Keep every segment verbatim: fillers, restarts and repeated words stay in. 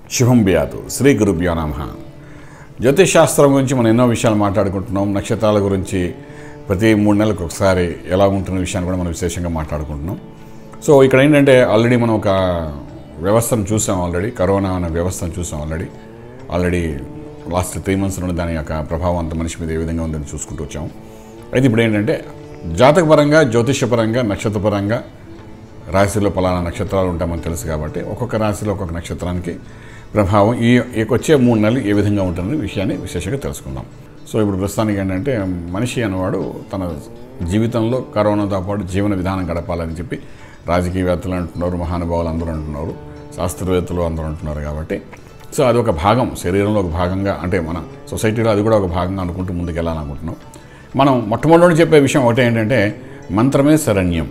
శుభం బియాతు శ్రీ గురుభ్యో నమః. జ్యోతిష్ శాస్త్రం గురించి మనం ఎన్నో విషయాలు మాట్లాడుకుంటున్నాం. నక్షత్రాల గురించి ప్రతి మూడు నెలలకు ఒకసారి ఎలా ఉంటున్న విషయాన్ని కూడా మనం విశేషంగా మాట్లాడుకుంటున్నాం. సో ఇక్కడ ఏంటంటే ఆల్రెడీ మనం ఒక వ్యవస్థను చూసాం. ఆల్రెడీ కరోనా అనే వ్యవస్థను చూసాం. Already already last three months నుండి దాని యొక్క ప్రభావం అంత మనిషి మీద ఏ విధంగా ఉందని చూసుకుంటూ వచ్చాము. అయితే ఇప్పుడు ఏంటంటే జాతకపరంగా, జ్యోతిషపరంగా, నక్షత్రపరంగా రాశిలో పలానా నక్షత్రాలు ఉంటామని తెలుసు కాబట్టి ఒక్కొక్క రాశిలో ఒక్కొక్క నక్షత్రానికి ప్రభావం ఈ వచ్చే మూడు నెలలు ఏ విధంగా ఉంటుందనే విషయాన్ని విశేషంగా తెలుసుకుందాం. సో ఇప్పుడు ప్రస్తుతానికి ఏంటంటే మనిషి అనేవాడు తన జీవితంలో కరోనాతో పాటు జీవన విధానం గడపాలని చెప్పి రాజకీయవేత్తలు అంటున్నారు, మహానుభావులు అందరూ అంటున్నారు, శాస్త్రవేత్తలు అందరూ అంటున్నారు. కాబట్టి సో అది ఒక భాగం, శరీరంలో ఒక భాగంగా, అంటే మన సొసైటీలో అది కూడా ఒక భాగంగా అనుకుంటూ ముందుకు వెళ్ళాలనుకుంటున్నాం. మనం మొట్టమొదటి చెప్పే విషయం ఒకటి ఏంటంటే మంత్రమే శరణ్యం.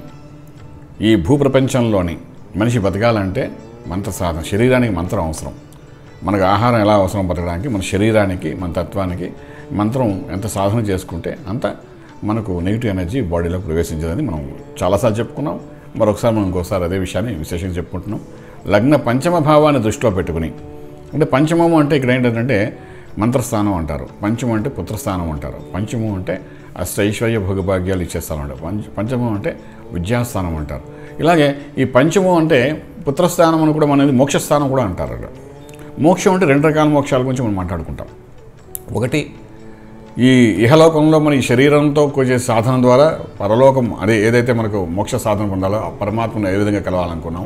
ఈ భూప్రపంచంలోని మనిషి బతకాలంటే మంత్ర సాధన, శరీరానికి మంత్రం అవసరం. మనకు ఆహారం ఎలా అవసరం బతకడానికి, మన శరీరానికి, మన తత్వానికి మంత్రం ఎంత సాధన చేసుకుంటే అంత మనకు నెగిటివ్ ఎనర్జీ బాడీలోకి ప్రవేశించదని మనం చాలాసార్లు చెప్పుకున్నాం. మరొకసారి మనం ఇంకోసారి అదే విషయాన్ని విశేషంగా చెప్పుకుంటున్నాం. లగ్న పంచమ భావాన్ని దృష్టిలో పెట్టుకుని, అంటే పంచమము అంటే ఇక్కడ ఏంటంటే మంత్రస్థానం అంటారు, పంచమం అంటే పుత్రస్థానం అంటారు, పంచమం అంటే అష్ట ఐశ్వర్య భోగభాగ్యాలు ఇచ్చే స్థానం అంటారు, పంచ పంచమం అంటే విద్యాస్థానం అంటారు. ఇలాగే ఈ పంచమం అంటే పుత్రస్థానం అని కూడా మనది మోక్షస్థానం కూడా అంటారు. మోక్షం అంటే రెండు రకాల మోక్షాల గురించి మనం మాట్లాడుకుంటాం. ఒకటి ఈ ఇహలోకంలో మన ఈ శరీరంతో చేసే సాధన ద్వారా పరలోకం, అదే ఏదైతే మనకు మోక్ష సాధన పొందాలో ఆ పరమాత్మను ఏ విధంగా కలవాలనుకున్నాం,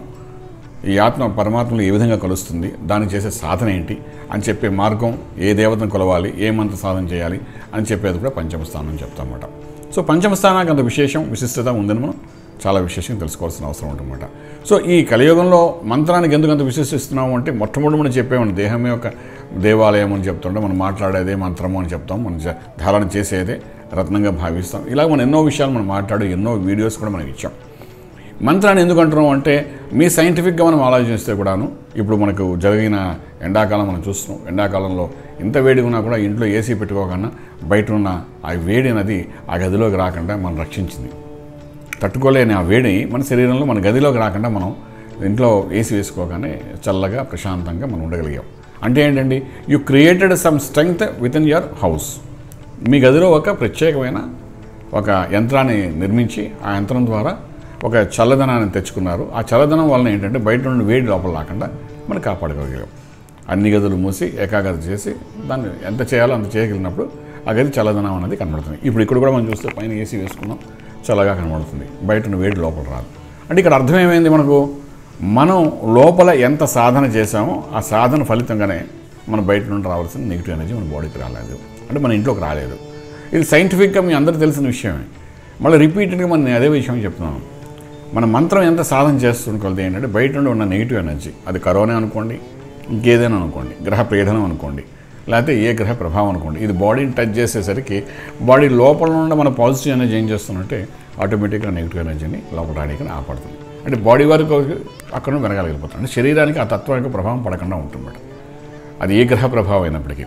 ఈ ఆత్మ పరమాత్మను ఏ విధంగా కలుస్తుంది, దానికి చేసే సాధన ఏంటి అని చెప్పే మార్గం, ఏ దేవతను కొలవాలి, ఏ మంత్ర సాధన చేయాలి అని చెప్పేది కూడా పంచమ స్థానం అని చెప్తామన్నమాట. సో పంచమ స్థానానికి అంత విశేషం, విశిష్టత ఉందని మనం చాలా విశేషంగా తెలుసుకోవాల్సిన అవసరం ఉంటుందన్నమాట. సో ఈ కలియుగంలో మంత్రానికి ఎందుకు అంత విశిష్టిస్తున్నాము అంటే మొట్టమొదటి మనం చెప్పేవాడి దేహమే ఒక దేవాలయం అని చెప్తుంటే మనం మాట్లాడేదే మంత్రము అని చెప్తాం, మనం ధారణ చేసేదే రత్నంగా భావిస్తాం. ఇలా మనం ఎన్నో విషయాలు మనం మాట్లాడి ఎన్నో వీడియోస్ కూడా మనం ఇచ్చాం. మంత్రాన్ని ఎందుకు అంటున్నాం అంటే మీ సైంటిఫిక్గా మనం ఆలోచిస్తే కూడాను ఇప్పుడు మనకు జరిగిన ఎండాకాలం మనం చూస్తున్నాం. ఎండాకాలంలో ఇంత వేడి ఉన్నా కూడా ఇంట్లో ఏసీ పెట్టుకోకుండా బయట ఉన్న ఆ వేడి అనేది ఆ గదిలోకి రాకుండా మనం రక్షించింది. తట్టుకోలేని ఆ వేడి మన శరీరంలో మన గదిలోకి రాకుండా మనం ఇంట్లో ఏసీ వేసుకోగానే చల్లగా ప్రశాంతంగా మనం ఉండగలిగాం. అంటే ఏంటండి, you created some strength within your house. మీ గదిలో ఒక ప్రత్యేకమైన ఒక యంత్రాన్ని నిర్మించి ఆ యంత్రం ద్వారా ఒక చల్లదనాన్ని తెచ్చుకున్నారు. ఆ చల్లదనం వలన ఏంటంటే బయట నుండి వేడి లోపల రాకుండా మనం కాపాడగలిగాం. అన్ని గదులు మూసి ఏకాగతి చేసి దాన్ని ఎంత చేయాలో అంత చేయగలిగినప్పుడు ఆ గది చల్లదనం అనేది కనబడుతుంది. ఇప్పుడు ఇక్కడ కూడా మనం చూస్తే పైన ఏసీ వేసుకున్నాం, చల్లగా కనబడుతుంది, బయట ఉన్న వేడి లోపల రాదు. అంటే ఇక్కడ అర్థం ఏమైంది, మనకు మనం లోపల ఎంత సాధన చేసామో ఆ సాధన ఫలితంగానే మన బయట నుండి రావాల్సిన నెగిటివ్ ఎనర్జీ మన బాడీకి రాలేదు, అంటే మన ఇంట్లోకి రాలేదు. ఇది సైంటిఫిక్గా మీ అందరికీ తెలిసిన విషయమే. మళ్ళీ రిపీటెడ్గా మనం అదే విషయం చెప్తున్నాను. మన మంత్రం ఎంత సాధన చేస్తున్న కొలది ఏంటంటే బయట నుండి ఉన్న నెగిటివ్ ఎనర్జీ, అది కరోనా అనుకోండి, ఇంకేదైనా అనుకోండి, గ్రహ పీడనం అనుకోండి, లేకపోతే ఏ గ్రహ ప్రభావం అనుకోండి, ఇది బాడీని టచ్ చేసేసరికి బాడీ లోపల నుండి మన పాజిటివ్ ఎనర్జీ ఏం చేస్తున్నట్టే ఆటోమేటిక్గా నెగిటివ్ ఎనర్జీని లోపల రానికి ఆపడుతుంది. అంటే బాడీ వరకు అక్కడ నుండి వెనకాలగిపోతుంది. అంటే శరీరానికి ఆ తత్వానికి ప్రభావం పడకుండా ఉంటుందన్నమాట. అది ఏ గ్రహ ప్రభావం అయినప్పటికీ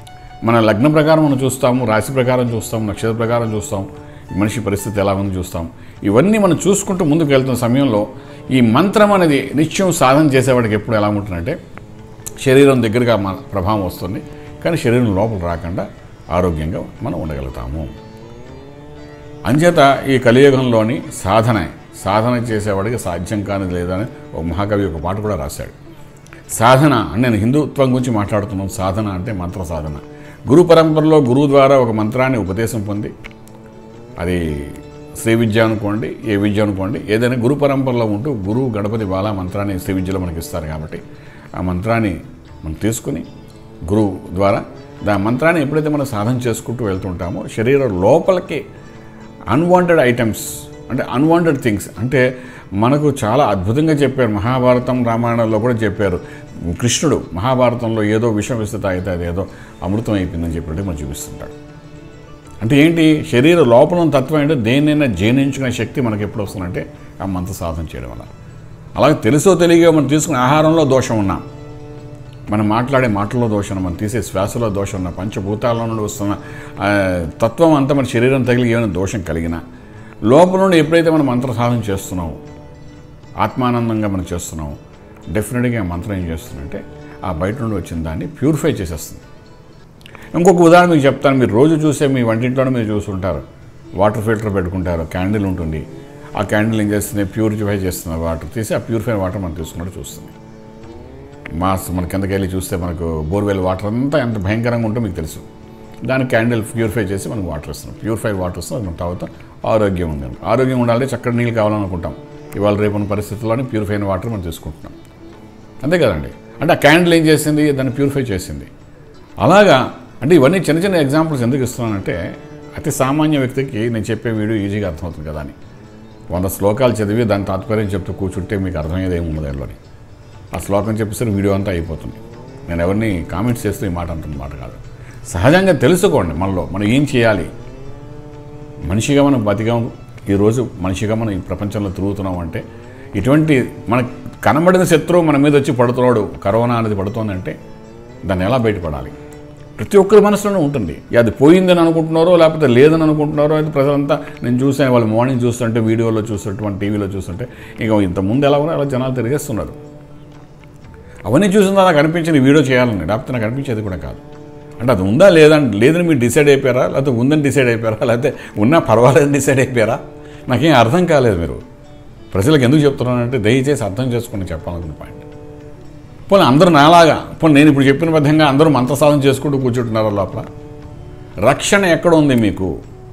మన లగ్న ప్రకారం మనం చూస్తాము, రాశి ప్రకారం చూస్తాము, నక్షత్ర ప్రకారం చూస్తాం, మనిషి పరిస్థితి ఎలా ఉందో చూస్తాం. ఇవన్నీ మనం చూసుకుంటూ ముందుకు వెళ్తున్న సమయంలో ఈ మంత్రం అనేది నిత్యం సాధన చేసేవాడికి ఎప్పుడు ఎలా ఉంటుందంటే శరీరం దగ్గరగా మన ప్రభావం వస్తుంది, కానీ శరీరం లోపల రాకుండా ఆరోగ్యంగా మనం ఉండగలుగుతాము. అంచేత ఈ కలియుగంలోని సాధన సాధన చేసేవాడికి సాధ్యం కానిది లేదని ఒక మహాకవి ఒక పాట కూడా రాశాడు. సాధన అంటే నేను హిందుత్వం గురించి మాట్లాడుతున్నాను. సాధన అంటే మంత్ర సాధన. గురు పరంపరలో గురువు ద్వారా ఒక మంత్రాన్ని ఉపదేశం పొంది, అది శ్రీ విద్య అనుకోండి, ఏ విద్య అనుకోండి, ఏదైనా గురు పరంపరలో ఉంటూ గురువు గణపతి బాల మంత్రాన్ని శ్రీ విద్యలో మనకి ఇస్తారు. కాబట్టి ఆ మంత్రాన్ని మనం తీసుకుని గురువు ద్వారా దా మంత్రాన్ని ఎప్పుడైతే మనం సాధన చేసుకుంటూ వెళ్తుంటామో శరీరం లోపలికి అన్వాంటెడ్ ఐటమ్స్, అంటే అన్వాంటెడ్ థింగ్స్, అంటే మనకు చాలా అద్భుతంగా చెప్పారు. మహాభారతం, రామాయణంలో కూడా చెప్పారు. కృష్ణుడు మహాభారతంలో ఏదో విషం విస్తత అయితే అది ఏదో అమృతం అయిపోయిందని చెప్పినట్టు మనం చూపిస్తుంటాడు. అంటే ఏంటి, శరీర లోపల తత్వం ఏంటో దేన్నైనా జీర్ణించుకునే శక్తి మనకి ఎప్పుడు వస్తుందంటే ఆ మంత్ర సాధన చేయడం వల్ల. అలాగే తెలుసో తెలియగా మనం తీసుకునే ఆహారంలో దోషం ఉన్నా, మనం మాట్లాడే మాటల్లో దోషం, మనం తీసే శ్వాసలో దోషం ఉన్న, పంచభూతాల నుండి వస్తున్న తత్వం అంతా మన శరీరం తగిలి ఏమైనా దోషం కలిగినా లోపల నుండి ఎప్పుడైతే మనం మంత్ర సాధన చేస్తున్నామో, ఆత్మానందంగా మనం చేస్తున్నామో, డెఫినెట్గా మంత్రం ఏం చేస్తుందంటే ఆ బయట నుండి వచ్చిన దాన్ని ప్యూరిఫై చేసేస్తుంది. ఇంకొక ఉదాహరణ మీకు చెప్తాను. మీరు రోజు చూసే మీ వంటింట్లోనే మీరు చూస్తుంటారు, వాటర్ ఫిల్టర్ పెట్టుకుంటారు, క్యాండిల్ ఉంటుంది. ఆ క్యాండిల్ ఏం చేస్తుంది, ప్యూరిఫై చేస్తున్న వాటర్ తీసి ఆ ప్యూరిఫై వాటర్ మనం తీసుకున్నట్టు చూస్తుంది. మాస్ మన కిందకి వెళ్ళి చూస్తే మనకు బోర్వెల్ వాటర్ అంతా ఎంత భయంకరంగా ఉంటుందో మీకు తెలుసు. దాని క్యాండిల్ ప్యూరిఫై చేసి మనకు వాటర్ ఇస్తున్నాం. ప్యూరిఫైడ్ వాటర్ వస్తుంది, అది మనం తాగుతాం, ఆరోగ్యం ఉంది. ఆరోగ్యం ఉండాలంటే చక్కటి నీళ్ళు కావాలనుకుంటాం. ఇవాళ రేపు ఉన్న పరిస్థితుల్లోనే ప్యూరిఫైడ్ వాటర్ మనం తీసుకుంటున్నాం. అంతే కదండి. అంటే ఆ క్యాండిల్ ఏం చేసింది, దాన్ని ప్యూరిఫై చేసింది. అలాగా అంటే ఇవన్నీ చిన్న చిన్న ఎగ్జాంపుల్స్ ఎందుకు ఇస్తున్నానంటే అతి సామాన్య వ్యక్తికి నేను చెప్పే వీడియో ఈజీగా అర్థమవుతుంది కదా అని. వంద శ్లోకాలు చదివి దాని తాత్పర్యం చెప్తూ కూర్చుంటే మీకు అర్థమయ్యేది ఏమి ఉండదు దానిలోని. ఆ శ్లోకం చెప్పేసరికి వీడియో అంతా అయిపోతుంది. నేను ఎవరిని కామెంట్స్ చేస్తూ ఈ మాట అంటున్న మాట కాదు. సహజంగా తెలుసుకోండి మనలో మనం ఏం చేయాలి. మనిషిగా మనం బతికాం, ఈరోజు మనిషిగా మనం ఈ ప్రపంచంలో తిరుగుతున్నాం అంటే ఇటువంటి మనకు కనబడిన శత్రువు మన మీద వచ్చి పడుతున్నాడు, కరోనా అనేది పడుతోందంటే దాన్ని ఎలా బయటపడాలి ప్రతి ఒక్కరి మనసులోనే ఉంటుంది. అది పోయిందని అనుకుంటున్నారో లేకపోతే లేదని అనుకుంటున్నారో అయితే ప్రజలంతా నేను చూసాను వాళ్ళు మార్నింగ్ చూస్తుంటే వీడియోలో చూస్తుంటే టీవీలో చూస్తుంటే ఇక ఇంతకుముందు ఎలా ఉన్నారో అలా జనాలు తిరిగేస్తున్నారు. అవన్నీ చూసిన నాకు అనిపించింది వీడియో చేయాలని, లేకపోతే నాకు అనిపించేది కూడా కాదు. అంటే అది ఉందా లేదా లేదని మీరు డిసైడ్ అయిపోయారా, లేకపోతే ఉందని డిసైడ్ అయిపోయారా, లేకపోతే ఉన్నా పర్వాలేదని డిసైడ్ అయిపోయారా, నాకేం అర్థం కాలేదు. మీరు ప్రజలకు ఎందుకు చెప్తున్నానంటే దయచేసి అర్థం చేసుకుని చెప్పాలనుకున్న పాయింట్. పోనీ అందరూ నాలాగా పోనీ నేను ఇప్పుడు చెప్పిన విధంగా అందరూ మంత్రసాధన చేసుకుంటూ కూర్చుంటున్నారు. లోపల రక్షణ ఎక్కడ ఉంది, మీకు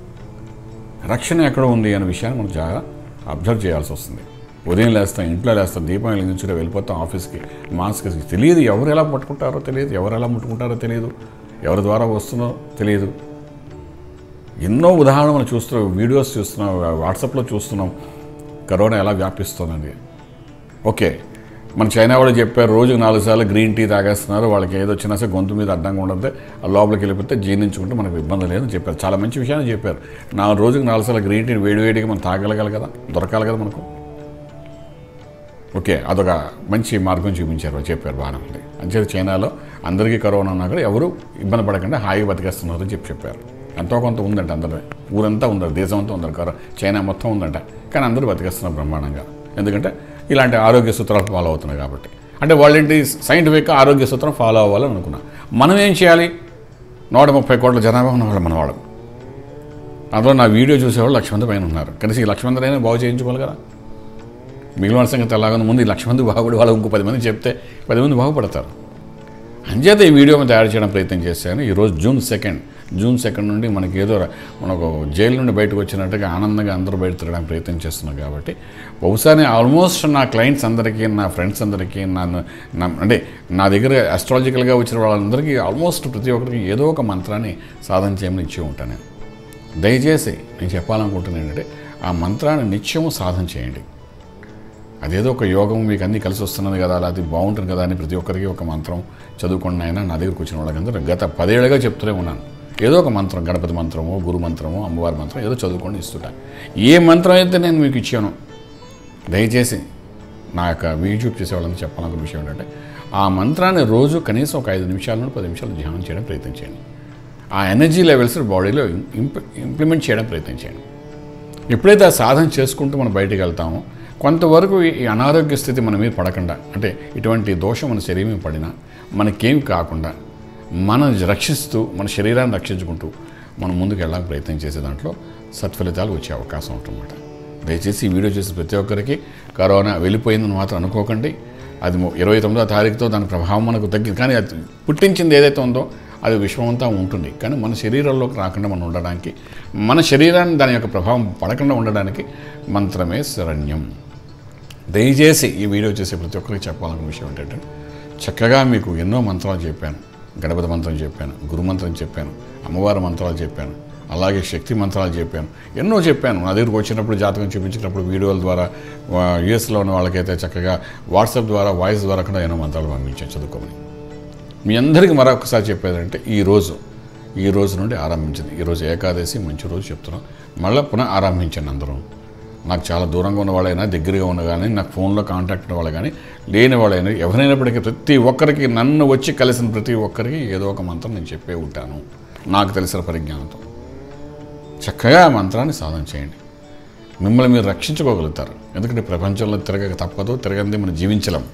రక్షణ ఎక్కడ ఉంది అనే విషయాన్ని మనం చాలా అబ్జర్వ్ చేయాల్సి వస్తుంది. ఉదయం లేస్తాం, ఇంట్లో లేస్తాం, దీపం వెలిగించుకుంటూ వెళ్ళిపోతాం ఆఫీస్కి, మాస్క్కి తెలియదు ఎవరు ఎలా పట్టుకుంటారో తెలియదు, ఎవరు ఎలా ముట్టుకుంటారో తెలియదు, ఎవరి ద్వారా వస్తుందో తెలియదు. ఎన్నో ఉదాహరణలు మనం చూస్తున్నాం, వీడియోస్ చూస్తున్నాం, వాట్సాప్లో చూస్తున్నాం కరోనా ఎలా వ్యాపిస్తుందండి. ఓకే, మన చైనా వాళ్ళు చెప్పారు రోజుకు నాలుగు సార్లు గ్రీన్ టీ తాగేస్తున్నారు, వాళ్ళకి ఏదో వచ్చినా సరే గొంతు మీద అడ్డంగా ఉండదు, ఆ లోపలికి వెళ్ళిపోతే జీర్ణించుకుంటే మనకు ఇబ్బంది లేదని చెప్పారు. చాలా మంచి విషయాన్ని చెప్పారు. నా రోజుకు నాలుగు సార్లు గ్రీన్ టీ వేడివేడిగా మనం తాగలగాలి కదా, దొరకాలి కదా మనకు. ఓకే, అదొక మంచి మార్గం చూపించారు, చెప్పారు, బాగానే ఉంది. అంచేది చైనాలో అందరికీ కరోనా ఉన్నా కూడా ఎవరు ఇబ్బంది పడకుండా హాయిగా బతికేస్తున్నారు అని చెప్పి చెప్పారు. ఎంతో కొంత ఉందంట, అందరూ ఊరంతా ఉందంట, దేశం అంతా ఉందంట, కరోనా చైనా మొత్తం ఉందంట. కానీ అందరూ బతికేస్తున్నారు బ్రహ్మాండంగా. ఎందుకంటే ఇలాంటి ఆరోగ్య సూత్రాలు ఫాలో అవుతున్నాయి కాబట్టి. అంటే వాళ్ళేంటి సైంటిఫిక్గా ఆరోగ్య సూత్రం ఫాలో అవ్వాలని అనుకున్నాం. మనం ఏం చేయాలి, నూట ముప్పై కోట్ల జనాభా ఉన్న వాళ్ళు మన వాళ్ళు. అందులో నా వీడియో చూసేవాళ్ళు లక్ష మంది పైన ఉన్నారు. కనీసం ఈ లక్ష మంది అయినా బాగు చేయించుకోవాలి కదా. మిగిలిన సంగతి ఎలాగో ముందు ఈ లక్ష మంది బాగుపడి వాళ్ళు ఇంకో పది మంది చెప్తే పది మంది బాగుపడతారు. అంచేత ఈ వీడియో తయారు చేయడం ప్రయత్నం చేశాను. ఈరోజు జూన్ సెకండ్ జూన్ సెకండ్ నుండి మనకి ఏదో మనకు జైలు నుండి బయటకు వచ్చినట్టుగా ఆనందంగా అందరూ బయట తిరగడానికి ప్రయత్నం చేస్తున్నాం కాబట్టి బహుశా ఆల్మోస్ట్ నా క్లయింట్స్ అందరికీ, నా ఫ్రెండ్స్ అందరికీ, నన్ను నా అంటే నా దగ్గర అస్ట్రాలజికల్గా వచ్చిన వాళ్ళందరికీ ఆల్మోస్ట్ ప్రతి ఒక్కరికి ఏదో ఒక మంత్రాన్ని సాధన చేయమని ఇచ్చి ఉంటాను. దయచేసి నేను చెప్పాలనుకుంటున్నాను ఏంటంటే ఆ మంత్రాన్ని నిత్యము సాధన చేయండి. అదేదో ఒక యోగం మీకు అన్నీ కలిసి వస్తున్నది కదా, అది బాగుంటుంది కదా అని ప్రతి ఒక్కరికి ఒక మంత్రం చదువుకున్న అయినా నా దగ్గరకు వచ్చిన వాళ్ళకందరూ గత పదేళ్ళుగా చెప్తూనే ఉన్నాను. ఏదో ఒక మంత్రం, గణపతి మంత్రమో, గురు మంత్రమో, అమ్మవారి మంత్రం ఏదో చదువుకొని ఇస్తుంటా. ఏ మంత్రం అయితే నేను మీకు ఇచ్చాను, దయచేసి నా యొక్క యూట్యూబ్ చేసే వాళ్ళని చెప్పాలనుకున్న విషయం ఏంటంటే ఆ మంత్రాన్ని రోజు కనీసం ఒక ఐదు నిమిషాల నుండి పది నిమిషాలు ధ్యానం చేయడం ప్రయత్నం చేయండి. ఆ ఎనర్జీ లెవెల్స్ బాడీలో ఇంప్ ఇంప్లిమెంట్ చేయడం ప్రయత్నం చేయండి. ఎప్పుడైతే ఆ సాధన చేసుకుంటూ మనం బయటికి వెళ్తామో కొంతవరకు ఈ అనారోగ్య స్థితి మన మీద పడకుండా, అంటే ఇటువంటి దోషం మన శరీరం పడినా మనకేమి కాకుండా మనం రక్షిస్తూ మన శరీరాన్ని రక్షించుకుంటూ మనం ముందుకు వెళ్ళడానికి ప్రయత్నం చేసే దాంట్లో సత్ఫలితాలు వచ్చే అవకాశం ఉంటుందన్నమాట. దయచేసి ఈ వీడియో చేసే ప్రతి ఒక్కరికి కరోనా వెళ్ళిపోయిందని మాత్రం అనుకోకండి. అది ఇరవై తొమ్మిదో తారీఖుతో దాని ప్రభావం మనకు తగ్గింది, కానీ అది పుట్టించింది ఏదైతే ఉందో అది విశ్వమంతా ఉంటుంది. కానీ మన శరీరంలోకి రాకుండా మనం ఉండడానికి, మన శరీరాన్ని దాని యొక్క ప్రభావం పడకుండా ఉండడానికి మంత్రమే శరణ్యం. దయచేసి ఈ వీడియో చేసే ప్రతి ఒక్కరికి చెప్పాలనుకున్న విషయం ఏంటంటే చక్కగా మీకు ఎన్నో మంత్రాలు చెప్పాను. గణపతి మంత్రం చెప్పాను, గురు మంత్రం చెప్పాను, అమ్మవారి మంత్రాలు చెప్పాను, అలాగే శక్తి మంత్రాలు చెప్పాను, ఎన్నో చెప్పాను. నా దగ్గరకు వచ్చినప్పుడు జాతకం చూపించినప్పుడు వీడియోల ద్వారా యూఎస్లో ఉన్న వాళ్ళకైతే చక్కగా వాట్సాప్ ద్వారా వాయిస్ ద్వారా కూడా ఎన్నో మంత్రాలు పంపించాను చదువుకోమని. మీ అందరికీ మరొకసారి చెప్పేదంటే ఈరోజు ఈ రోజు నుండి ఆరంభించింది. ఈరోజు ఏకాదశి మంచి రోజు చెప్తున్నాం, మళ్ళీ పునః ఆరంభించండి. అందరూ నాకు చాలా దూరంగా ఉన్న వాళ్ళైనా, దగ్గరగా ఉన్న కానీ, నాకు ఫోన్లో కాంటాక్ట్ ఉన్న వాళ్ళు కానీ, లేని వాళ్ళైనా, ఎవరైనప్పటికీ ప్రతి ఒక్కరికి నన్ను వచ్చి కలిసిన ప్రతి ఒక్కరికి ఏదో ఒక మంత్రం నేను చెప్పే ఉంటాను నాకు తెలిసిన పరిజ్ఞానంతో. చక్కగా ఆ మంత్రాన్ని సాధన చేయండి, మిమ్మల్ని మీరు రక్షించుకోగలుగుతారు. ఎందుకంటే ప్రపంచంలో తిరగక తప్పదు, తిరగంది మనం జీవించలేం.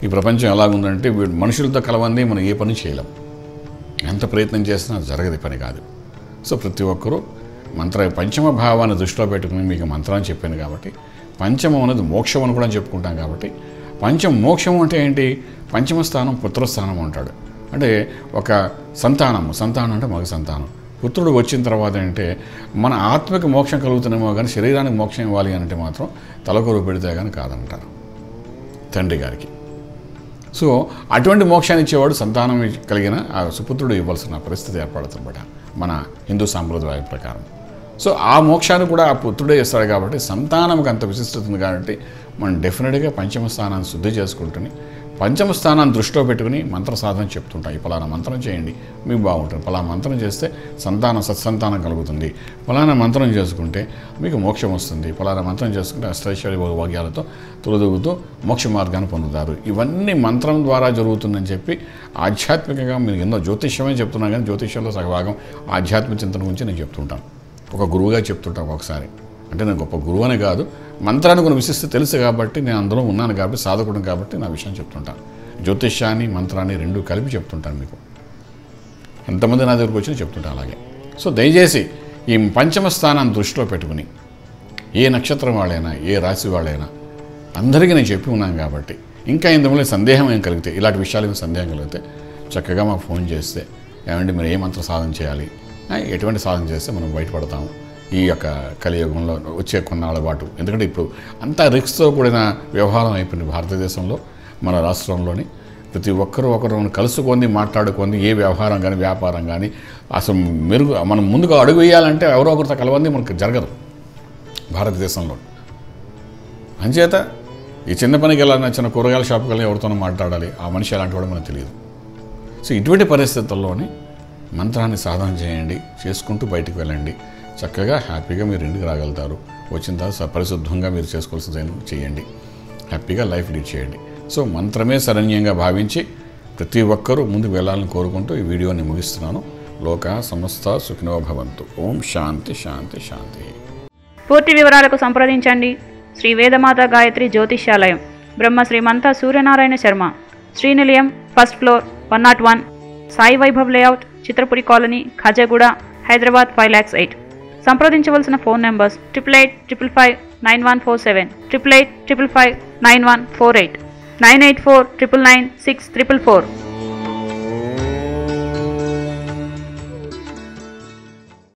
ఈ ప్రపంచం ఎలాగుందంటే మనుషులతో కలవంది మనం ఏ పని చేయలేం, ఎంత ప్రయత్నం చేసినా జరగదు పని కాదు. సో ప్రతి ఒక్కరూ మంత్ర పంచమ భావాన్ని దృష్టిలో పెట్టుకుని మీకు మంత్రాన్ని చెప్పాను కాబట్టి, పంచమం అనేది మోక్షం అని కూడా చెప్పుకుంటాం కాబట్టి, పంచమ మోక్షం అంటే ఏంటి? పంచమ స్థానం పుత్రస్థానం అంటాడు. అంటే ఒక సంతానము, సంతానం అంటే మగ సంతానం. పుత్రుడు వచ్చిన తర్వాత అంటే మన ఆత్మకి మోక్షం కలుగుతుందేమో కానీ శరీరానికి మోక్షం ఇవ్వాలి అంటే మాత్రం తలకొరు పెడితే కానీ కాదంటారు తండ్రి గారికి. సో అటువంటి మోక్షాన్ని ఇచ్చేవాడు సంతానం కలిగిన ఆ సుపుత్రుడు ఇవ్వాల్సిన పరిస్థితి ఏర్పడుతుందన్నమాట మన హిందూ సాంప్రదాయం ప్రకారం. సో ఆ మోక్షాన్ని కూడా ఆ పుత్రుడే ఇస్తాడు కాబట్టి సంతానంకి అంత విశిష్టత ఉంది కాబట్టి మనం డెఫినెట్గా పంచమ స్థానాన్ని శుద్ధి చేసుకుంటుని పంచమ స్థానాన్ని దృష్టిలో పెట్టుకుని మంత్ర సాధన చెప్తుంటాం. ఈ పలానా మంత్రం చేయండి మీకు బాగుంటుంది, పలానా మంత్రం చేస్తే సంతానం సత్సంతానం కలుగుతుంది, పలానా మంత్రం చేసుకుంటే మీకు మోక్షం వస్తుంది, పలానా మంత్రం చేసుకుంటే అష్టైశ్వర్య భాగ్యాలతో తొలదూగుతూ మోక్ష మార్గాన్ని పొందుతారు. ఇవన్నీ మంత్రం ద్వారా జరుగుతుందని చెప్పి ఆధ్యాత్మికంగా మీరు ఎన్నో జ్యోతిష్యమే చెప్తున్నా కానీ జ్యోతిష్యంలో సగభాగం ఆధ్యాత్మిక చింతన గురించి నేను చెప్తుంటాను. ఒక గురువుగా చెప్తుంటాను ఒకసారి. అంటే నేను గొప్ప గురువు అని కాదు, మంత్రానికి కొన్ని విశిష్టత తెలుసు కాబట్టి నేను అందులో ఉన్నాను కాబట్టి సాధకుడు కాబట్టి నా విషయం చెప్తుంటాను. జ్యోతిష్యాన్ని మంత్రాన్ని రెండు కలిపి చెప్తుంటాను మీకు. ఎంతమంది నా దగ్గరకు వచ్చినా చెప్తుంటాను అలాగే. సో దయచేసి ఈ పంచమ స్థానాన్ని దృష్టిలో పెట్టుకుని ఏ నక్షత్రం వాళ్ళైనా ఏ రాశి వాళ్ళైనా అందరికీ నేను చెప్పి ఉన్నాను కాబట్టి ఇంకా ఇందులో సందేహం ఏం కలిగితే ఇలాంటి విషయాలు ఏమి సందేహం కలిగితే చక్కగా మాకు ఫోన్ చేస్తే ఏమంటే మీరు ఏ మంత్ర సాధన చేయాలి, ఎటువంటి సాధన చేస్తే మనం బయటపడతాము ఈ యొక్క కలియుగంలో వచ్చే కొన్నాళ్ళ పాటు. ఎందుకంటే ఇప్పుడు అంతా రిస్క్తో కూడిన వ్యవహారం అయిపోయింది భారతదేశంలో, మన రాష్ట్రంలోని. ప్రతి ఒక్కరు ఒకరు కలుసుకొని మాట్లాడుకొని ఏ వ్యవహారం కానీ వ్యాపారం కానీ అసలు మెరుగు మనం ముందుకు అడుగు వేయాలంటే ఎవరో ఒకరితో కలవంది మనకు జరగదు భారతదేశంలో. అంచేత ఈ చిన్న పనికి వెళ్ళాలని చిన్న కూరగాయల షాపుకి వెళ్ళి ఎవరితోనో మాట్లాడాలి, ఆ మనిషి ఎలాంటి వాడో మనకు తెలియదు. సో ఇటువంటి పరిస్థితుల్లోనే మంత్రాన్ని సాధన చేయండి, చేసుకుంటూ బయటికి వెళ్ళండి. చక్కగా హ్యాపీగా మీరు ఇంటికి రాగలుగుతారు. వచ్చిన తర్వాత పరిశుద్ధంగా మీరు చేసుకోవాల్సింది చేయండి, హ్యాపీగా లైఫ్ లీడ్ చేయండి. సో మంత్రమే శరణ్యంగా భావించి ప్రతి ఒక్కరూ ముందుకు వెళ్ళాలని కోరుకుంటూ ఈ వీడియోని ముగిస్తున్నాను. లోక సమస్త సుఖినో భవంతు. ఓం శాంతి శాంతి శాంతి. పూర్తి వివరాలకు సంప్రదించండి Shri Vedamata Gayatri Jyotishyalayam, Brahma Srimanta Suryanarayana Sharma, Srinilayam, first floor, one nought one, Sai Vaibhav layout, Chitrapuri colony, Khajaguda, Hyderabad five lakhs eight. సంప్రదించవలసిన phone numbers triple eight triple five nine one four seven, triple eight triple five nine one four eight, nine eight four triple nine six triple four.